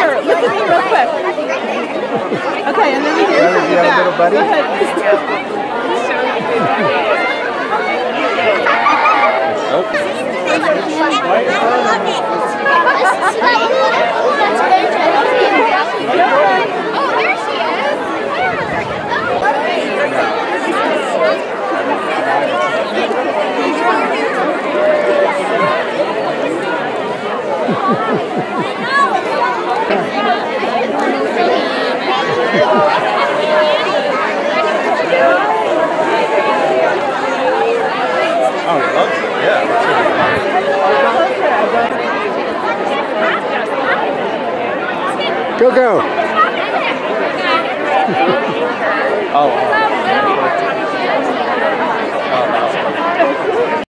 here, look at me real quick. Okay, and then we hear from the back. Go ahead. Oh, he loves it, yeah. Go, go. Oh,